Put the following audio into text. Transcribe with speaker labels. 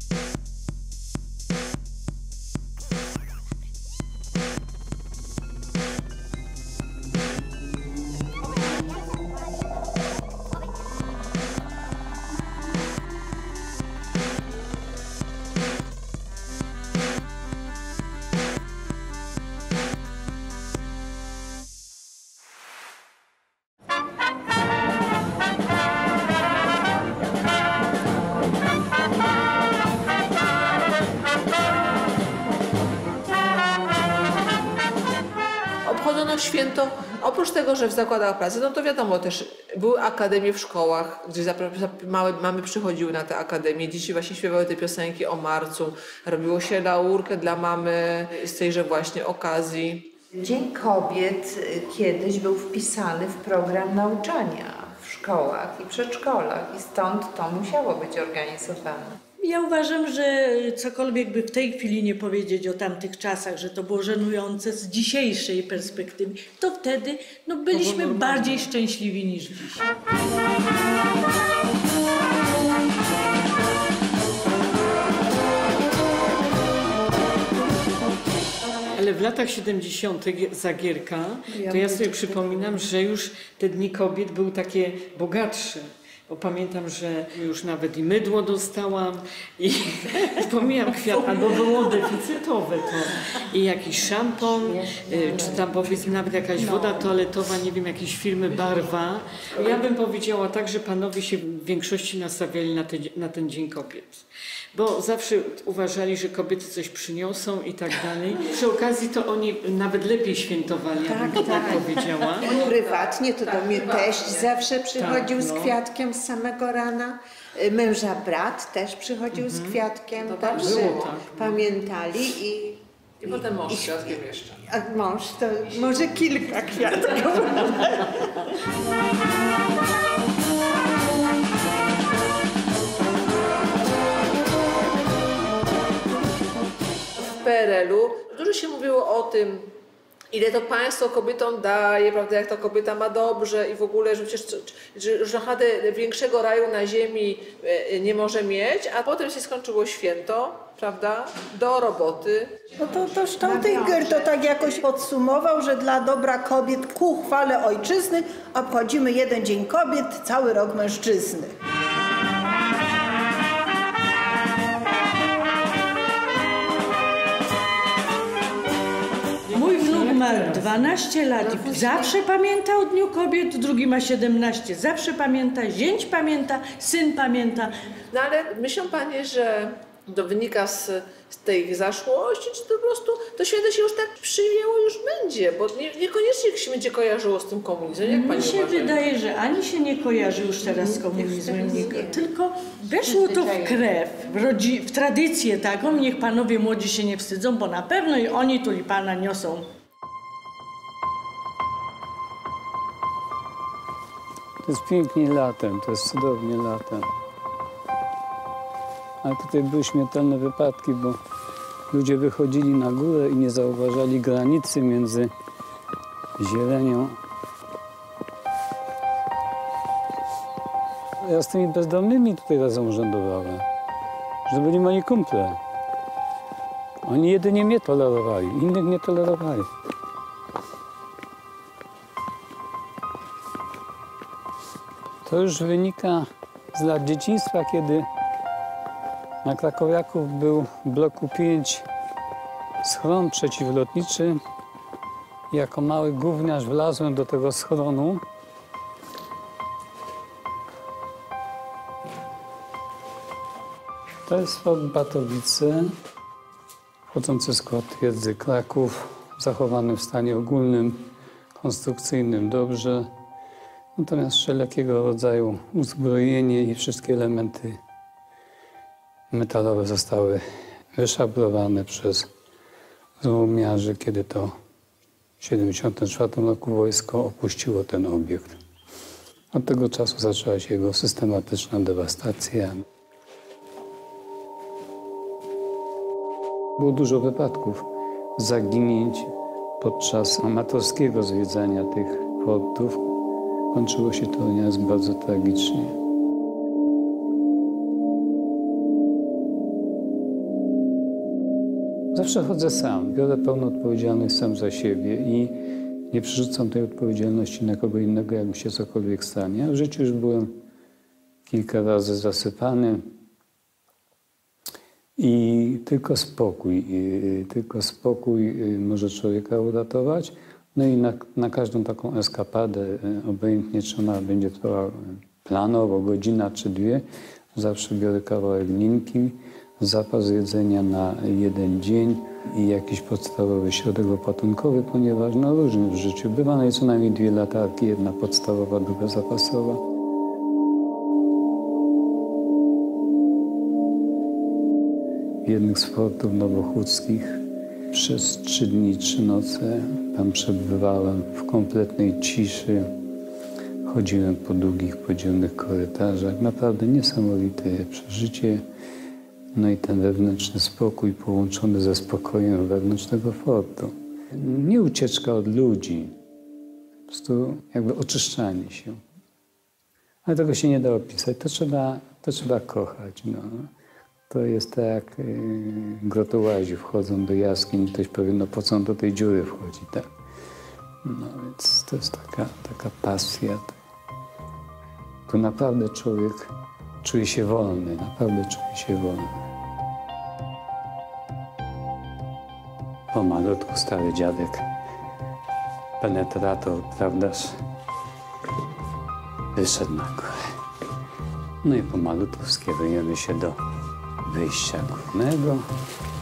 Speaker 1: Obchodzono święto, oprócz tego, że w zakładach pracy, no to wiadomo też, były akademie w szkołach, gdzie małe mamy przychodziły na te akademie, dzieci właśnie śpiewały te piosenki o marcu, robiło się laurkę dla mamy z tejże właśnie okazji.
Speaker 2: Dzień Kobiet kiedyś był wpisany w program nauczania w szkołach i przedszkolach i stąd to musiało być organizowane.
Speaker 3: Ja uważam, że cokolwiek by w tej chwili nie powiedzieć o tamtych czasach, że to było żenujące z dzisiejszej perspektywy, to wtedy byliśmy bardziej szczęśliwi niż dziś.
Speaker 4: Ale w latach 70. Zagierka, to ja sobie przypominam, że już te Dni Kobiet były takie bogatsze. Bo pamiętam, że już nawet i mydło dostałam i pomijam kwiat, albo było deficytowe to. I jakiś szampon, czy tam powiedzmy nawet jakaś woda toaletowa, nie wiem, jakiejś firmy Barwa. Ja bym powiedziała tak, że panowie się w większości nastawiali na ten Dzień Kobiet. Bo zawsze uważali, że kobiety coś przyniosą i tak dalej. Przy okazji to oni nawet lepiej świętowali, jakbym tak powiedziała.
Speaker 2: Prywatnie to do mnie teść zawsze przychodził z kwiatkiem z samego rana. Męża brat też przychodził z kwiatkiem, także pamiętali i
Speaker 1: potem mąż z kwiatkiem jeszcze.
Speaker 2: A mąż to może kilka kwiatków.
Speaker 1: W PRL-u dużo się mówiło o tym, ile to państwo kobietom daje, prawda, jak ta kobieta ma dobrze i w ogóle, że przecież że naprawdę większego raju na ziemi nie może mieć, a potem się skończyło święto, prawda, do roboty.
Speaker 5: No to Staudinger to tak jakoś podsumował, że dla dobra kobiet ku chwale ojczyzny obchodzimy jeden Dzień Kobiet, cały rok mężczyzny.
Speaker 3: Mój wnuk ma 12 lat i zawsze pamięta o Dniu Kobiet, drugi ma 17, zawsze pamięta, zięć pamięta, syn pamięta.
Speaker 1: No ale myślą panie, że to wynika z tej zaszłości, czy to po prostu to święto się już tak przyjęło, już będzie, bo niekoniecznie się będzie kojarzyło z tym komunizmem. Jak pani
Speaker 3: Mi się wydaje, że ani się nie kojarzy już teraz z komunizmem, tylko weszło to w krew, w tradycję taką, niech panowie młodzi się nie wstydzą, bo na pewno i oni tulipana niosą.
Speaker 6: To jest pięknie latem, to jest cudownie latem. Ale tutaj były śmiertelne wypadki, bo ludzie wychodzili na górę i nie zauważali granicy między zielenią. Ja z tymi bezdomnymi tutaj razem urzędowałem, że byli moi kumple. Oni jedynie mnie tolerowali, innych nie tolerowali. To już wynika z lat dzieciństwa, kiedy na Krakowiaków był w bloku 5 schron przeciwlotniczy. Jako mały gówniarz wlazłem do tego schronu. To jest Fort Batowice, wchodzący w skład twierdzy Kraków, zachowany w stanie ogólnym, konstrukcyjnym dobrze. Natomiast wszelkiego rodzaju uzbrojenie i wszystkie elementy metalowe zostały wyszablowane przez złomiarzy, kiedy to w 1974 roku wojsko opuściło ten obiekt. Od tego czasu zaczęła się jego systematyczna dewastacja. Było dużo wypadków, zaginięć podczas amatorskiego zwiedzania tych fortów. Kończyło się to nieraz bardzo tragicznie. Zawsze chodzę sam, biorę pełną odpowiedzialność sam za siebie i nie przerzucam tej odpowiedzialności na kogo innego, jak mi się cokolwiek stanie. W życiu już byłem kilka razy zasypany i tylko spokój może człowieka uratować. No i na każdą taką eskapadę, obojętnie czy ona będzie trwała planowo, godzina czy dwie, zawsze biorę kawałek linki, zapas jedzenia na jeden dzień i jakiś podstawowy środek opatrunkowy, ponieważ no różnie w życiu bywa, no i co najmniej 2 latarki, jedna podstawowa, druga zapasowa. W jednych z fortów nowochódzkich przez 3 dni, 3 noce tam przebywałem w kompletnej ciszy. Chodziłem po długich, podziemnych korytarzach. Naprawdę niesamowite przeżycie. No i ten wewnętrzny spokój połączony ze spokojem wewnętrznego fortu. Nie ucieczka od ludzi, po prostu jakby oczyszczanie się. Ale tego się nie da opisać. To trzeba kochać. No. To jest tak jak grotołazi wchodzą do jaskiń i ktoś powie, no po co on do tej dziury wchodzi, tak? No więc to jest taka pasja. Tu naprawdę człowiek czuje się wolny, naprawdę czuje się wolny. Pomalutku stary dziadek, penetrator, prawdaż, wyszedł na górę. No i pomalutku skierujemy się do wyjścia górnego.